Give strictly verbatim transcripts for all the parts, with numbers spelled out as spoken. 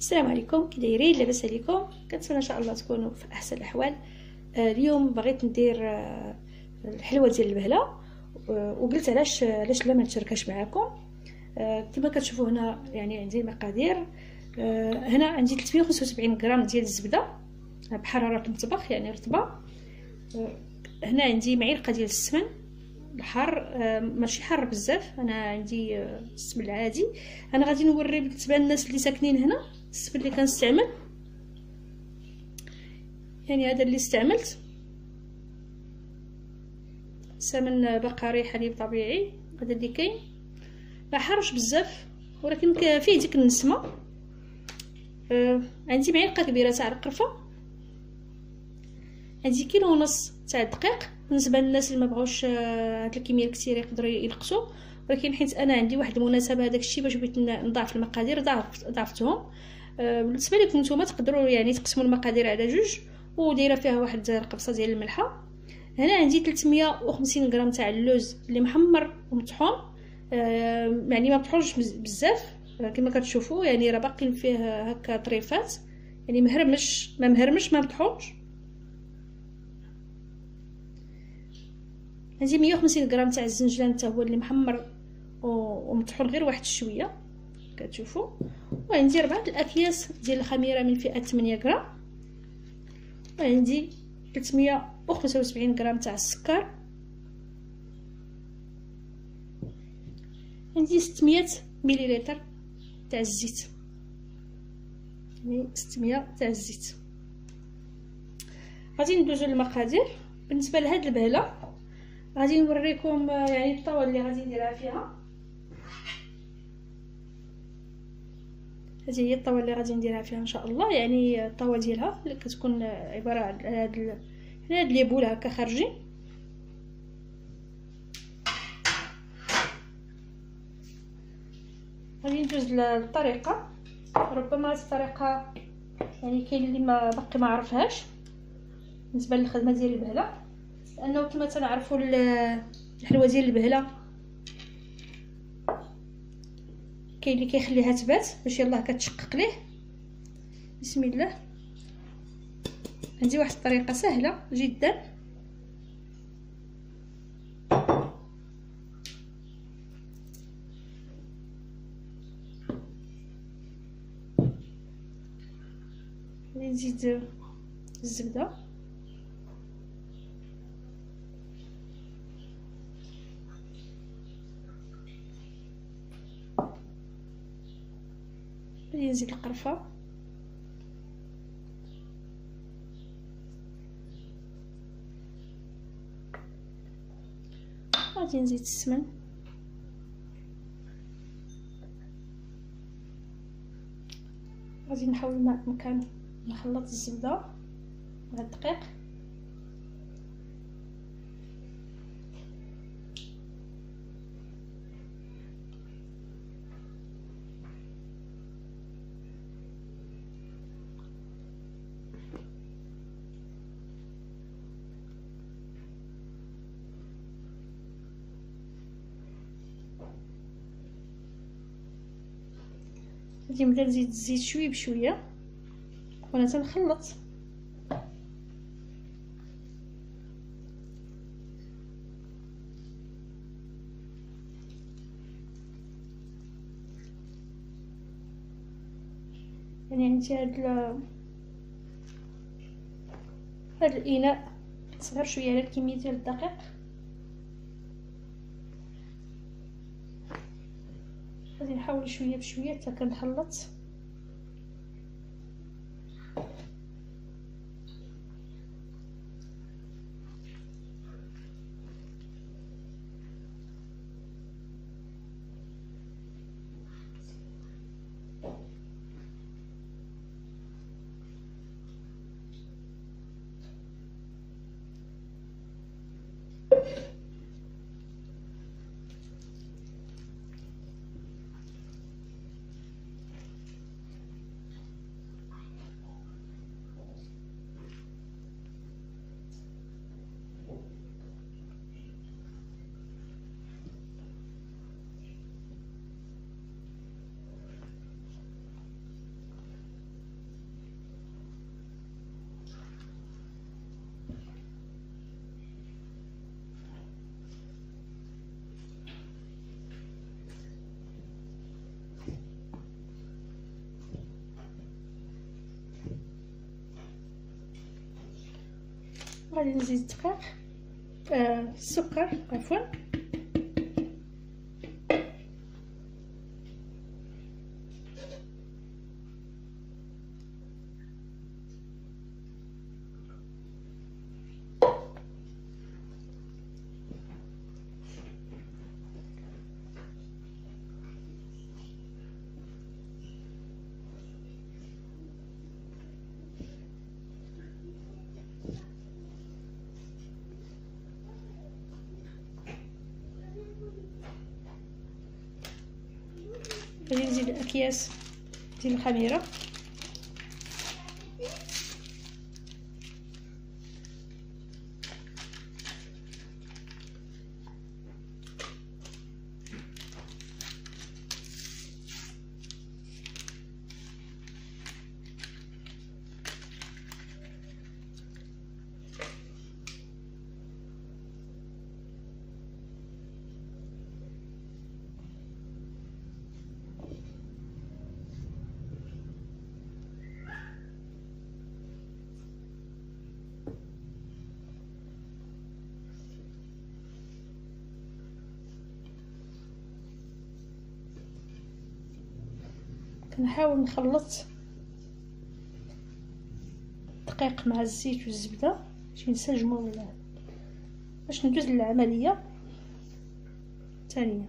السلام عليكم، كي دايرين؟ لاباس عليكم؟ كنتمنى ان شاء الله تكونوا في احسن الاحوال. آه اليوم بغيت ندير آه الحلوه ديال البهله، آه وقلت علاش علاش لا ما نشاركهاش معكم. آه كما كتشوفوا هنا يعني عندي المقادير. آه هنا عندي ثلاثمية وخمسة وسبعين غرام ديال الزبده بحراره المطبخ يعني رطبه. آه هنا عندي معلقه ديال السمن الحار، آه ماشي حار بزاف، انا عندي آه السمن العادي. انا غادي نوري بالنسبه للناس اللي ساكنين هنا السمن اللي كنستعمل، يعني هذا اللي استعملت سمن بقري حليب طبيعي. هذا اللي كاين ما حارش بزاف ولكن فيه ديك النسمه. آه عندي معلقه كبيره تاع القرفه، عندي كيلو ونص تاع الدقيق. بالنسبه للناس اللي ما بغاوش هاد الكميه كثير يقدروا ينقصوا، ولكن حيت انا عندي واحد المناسبه هذاك الشيء باش بغيت نضاعف المقادير ضاعفت ضاعفتهم. آه بالنسبه لكم نتوما تقدروا يعني تقسموا المقادير على جوج، ودايره فيها واحد القبصه ديال الملحه. هنا عندي ثلاثمية وخمسين غرام تاع اللوز اللي محمر ومطحون، آه يعني ما مطحونش بزاف كما كتشوفوا، يعني راه باقيين فيه هكا طريفات، يعني مهرمش ما مهرمش ما مطحونش. عندي مية وخمسين غرام تاع الزنجلان حتى هو اللي محمر ومطحون غير واحد شويه كتشوفوا. وعندي ربعة الاكياس ديال الخميره من فئه ثمانية غرام، وعندي ثلاثمية وخمسة وسبعين غرام تاع السكر، عندي ستمية مليلتر تاع الزيت، يعني ستمية تاع الزيت. غادي ندوزو للمقادير. بالنسبه لهاد البهله غادي نوريكم يعني الطاوه اللي غادي نديرها فيها. هذه هي الطاوه اللي غادي نديرها فيها ان شاء الله، يعني الطاوه ديالها اللي كتكون عباره عن هاد ال... هاد لي بول هكا خارجين. غادي ندوز للطريقه. ربما هاد الطريقه يعني كاين اللي ما باقي ما عرفهاش بالنسبه للخدمه ديال البهله، لانه كما تنعرفوا الحلوه ديال البهله كاين اللي كيخليها تبات باش يلاه كتشقق ليه. بسم الله. عندي واحد الطريقه سهله جدا. نزيد الزبده، غادي نزيد القرفه، غادي نزيد السمن، غادي نحاول ما امكن نخلط الزبده مع الدقيق. غادي نبدا نزيد الزيت شويه بشويه وانا تنخلط. يعني عندي هاد هاد الاناء صغير شويه على الكميه ديال الدقيق. غادي نحاول شويه بشويه حتى كنخلط. غادي نزيد الدقيق آه السكر عفوا. غادي نزيد الاكياس ديال الخميره. كنحاول نخلط الدقيق مع الزيت والزبده باش ينسجموا باش ندوز للعمليه الثانيه.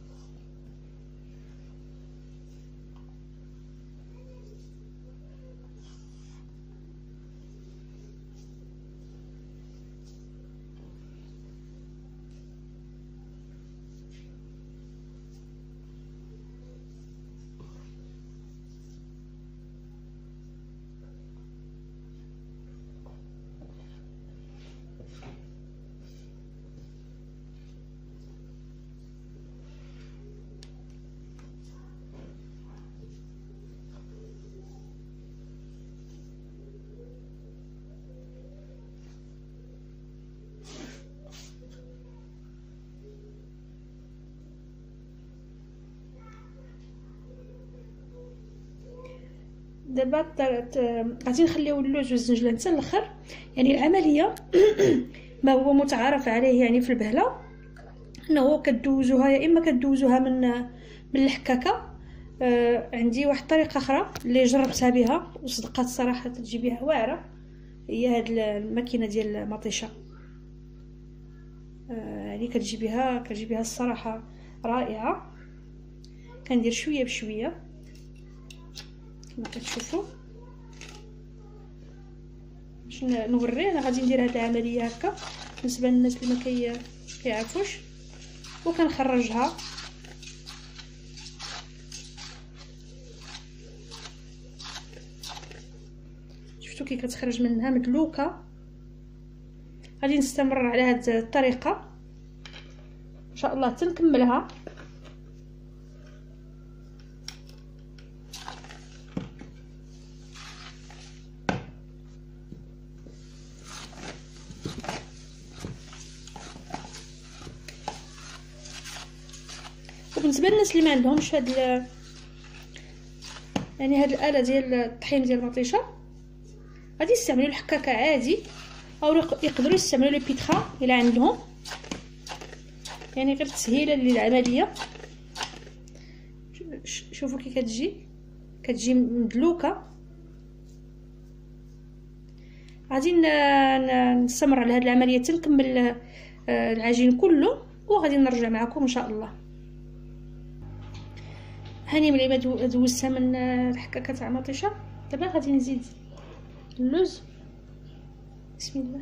دابا غادي نخليو اللوز والزنجلان حتى الاخر. يعني العمليه ما هو متعارف عليه يعني في البهله انه كدوزوها يا اما كدوزوها من من الحكاكه. آه عندي واحد الطريقه اخرى اللي جربتها بها وصدقات صراحه تجي بها واعره، هي هاد الماكينه ديال المطيشه. آه يعني كتجي بها كتجي بها الصراحه رائعه. كندير شويه بشويه كما كتشوفوا باش نوري. انا غادي ندير هاد العمليه هكا بالنسبه للناس اللي ما كي كيعرفوش، وكنخرجها شفتوا كي كتخرج منها مدلوكه. غادي نستمر على هاد الطريقه ان شاء الله تنكملها. وبالنسبه للناس اللي ما عندهمش هاد يعني هاد الاله ديال الطحين ديال المطيشه غادي يستعملوا الحكاكه عادي، او يقدروا يستعملوا لي بيتخا الا عندهم، يعني غير تسهيلا للعمليه. شوفوا كي كتجي كتجي مدلوكه. غادي نستمر على هاد العمليه تنكمل العجين كله وغادي نرجع معكم ان شاء الله. هاني ملي ما دوزتها من الحكاكه تاع المطيشه. دابا غادي نزيد اللوز. بسم الله.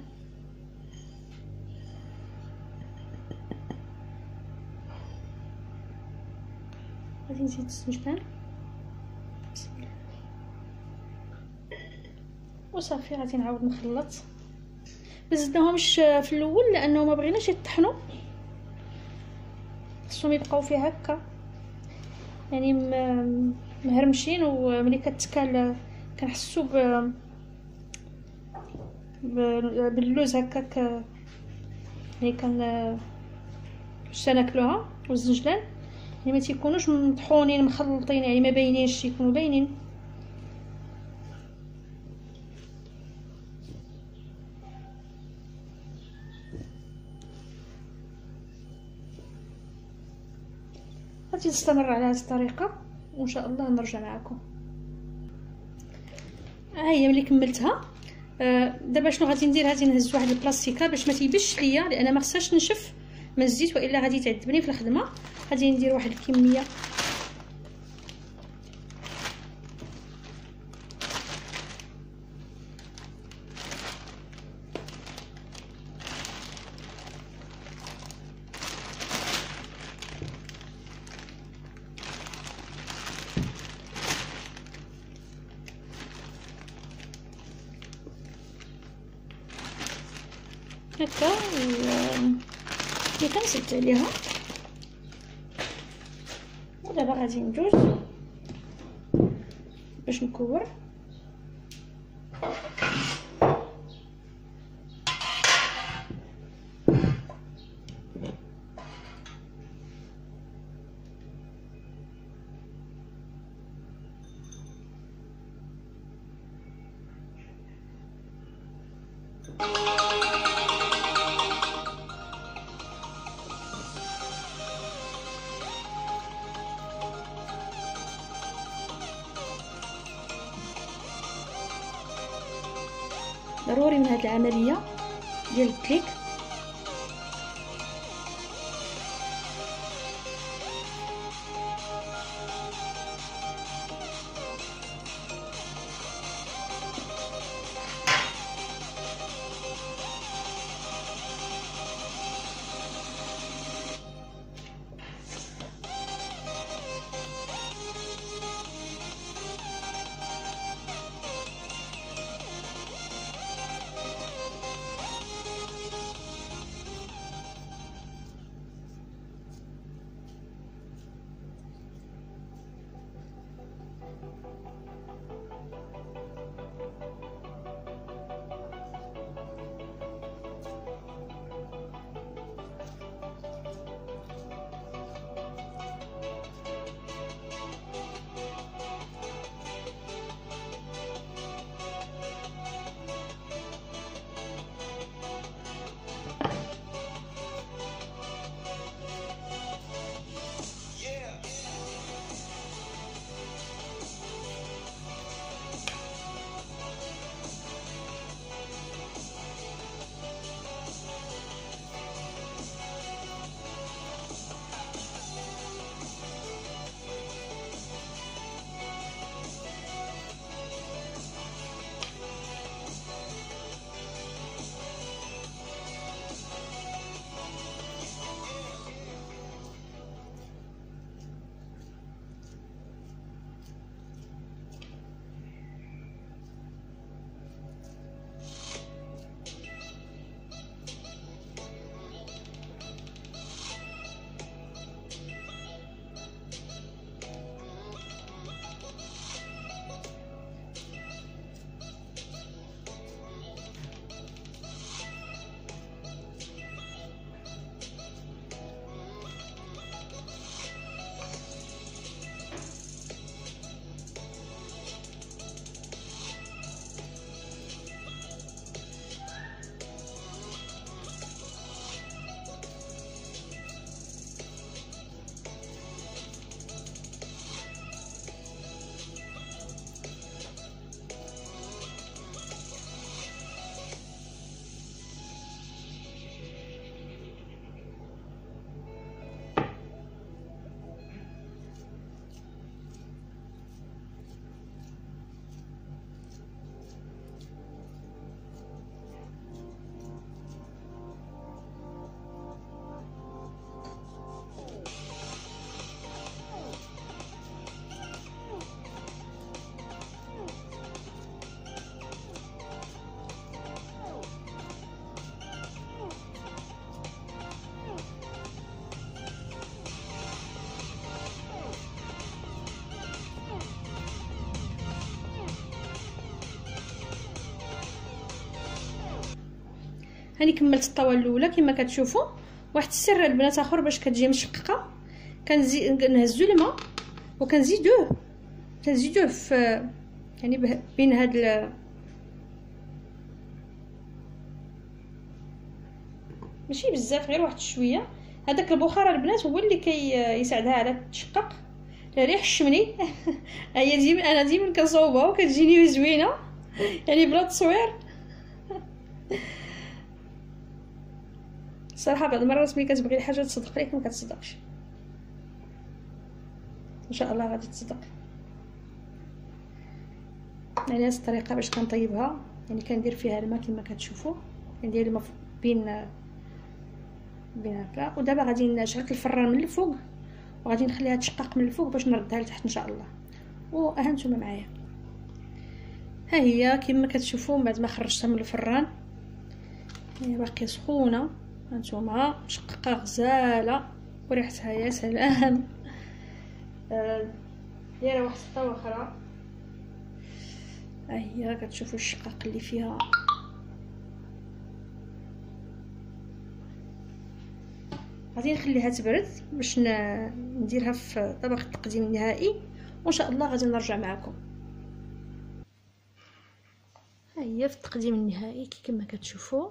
غادي نزيد الزنجبان. بسم الله. وصافي غادي نعاود نخلط. ما زدناهمش في الاول لانه ما بغيناش يطحنوا، خصهم يبقاو فيه هكا يعني مهرمشين. وملي كتكال كنحسوا ب باللوز هكاك يعني كان باش تناكلوها. والزنجلان يعني ما تيكونوش مطحونين مخلطين، يعني ما باينينش، يكونوا باينين. غادي نستمر على هذه الطريقه وان شاء الله نرجع معكم. ها هي ملي كملتها. آه دابا شنو غادي ندير؟ غادي نهز واحد البلاستيكه باش ما تيبش ليا، لان ما خصهاش نشف من الزيت والا غادي تعذبني في الخدمه. غادي ندير واحد الكميه هكا و كنزيد عليها. ودابا غادي ندوز باش نكور. ضروري من هذه العمليه ديال الكليك. هاني كملت الطاوه الاولى كما كتشوفوا. واحد السر البنات اخر باش كتجي مشققه، كنزيد نهزو الماء وكنزيدوه كنزيدوه في يعني بين هاد ال... ماشي بزاف، غير واحد شويه هذاك البخار البنات هو اللي كيساعدها على تشقق. ريح الشمني هي ديما انا ديما كنصوبها وكتجيني زوينه يعني بلا تصوير. صراحه بعض المرات ملي كتبغي الحاجه تصدق ليك ما كتصدقش، ان شاء الله غادي تصدق. يعني هذه الطريقه باش كنطيبها، يعني كندير فيها الماء كما كتشوفوا، كندير الماء بين بين هكا. ودابا غادي نشعل الفران من الفوق وغادي نخليها تشقق من الفوق باش نردها لتحت ان شاء الله. وها نتوما معايا، ها هي كما كتشوفوا بعد ما خرجتها من الفران هي باقيه سخونه. هانتوما مشققه غزاله وريحتها يا سلام. آه دايره واحد الطاوه اخرى، ها هي كتشوفوا الشقاق اللي فيها. غادي نخليها تبرد باش نديرها في طبق التقديم النهائي، وان شاء الله غادي نرجع معكم. ها هي في التقديم النهائي كما كتشوفوا.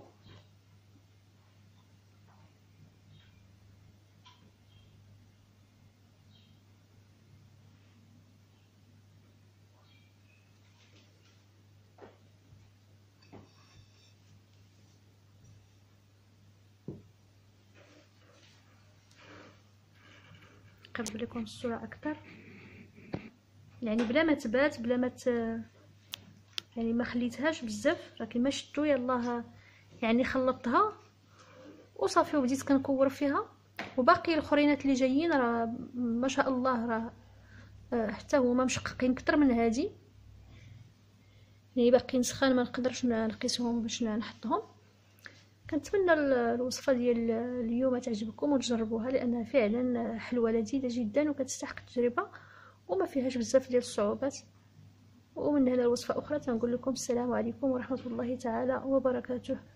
نقرب لكم الصوره اكثر، يعني بلا ما تبات بلا ما ت... يعني ما خليتهاش بزاف، راه كيما شفتوا يلاه يعني خلطتها وصافي وبديت كنكور فيها. وباقي الاخرينات اللي جايين راه ما شاء الله راه حتى هما مشققين اكثر من هذه، يعني باقيين سخان ما نقدرش نقيسهم باش نحطهم. كنتمنى الوصفه ديال اليوم تعجبكم وتجربوها، لانها فعلا حلوه لذيذه جدا وكتستحق التجربه وما فيهاش بزاف ديال الصعوبات. ومن هنا الوصفه اخرى تنقول لكم السلام عليكم ورحمه الله تعالى وبركاته.